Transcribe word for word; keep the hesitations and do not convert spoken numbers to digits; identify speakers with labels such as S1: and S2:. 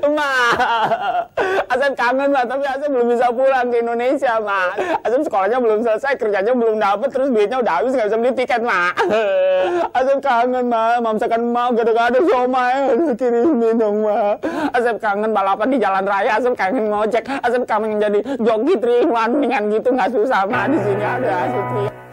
S1: Ma, Asep kangen Ma, tapi Asep belum bisa pulang ke Indonesia Ma. Asep sekolahnya belum selesai, kerjanya belum dapet, terus duitnya udah habis, nggak bisa beli tiket Ma. Asep kangen Ma, mamsakan Ma gado-gado somai, kirimin dong Ma. Asep kangen balapan di jalan raya, Asep kangen ngojek, Asep kangen jadi joki tiga in satu dengan gitu, nggak susah Ma, di sini ada Asep.